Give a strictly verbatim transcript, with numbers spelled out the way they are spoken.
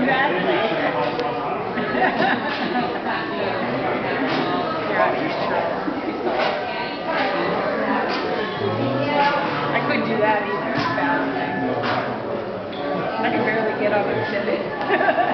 Exactly. I couldn't do that either. It's balancing. I can barely get up and sit it.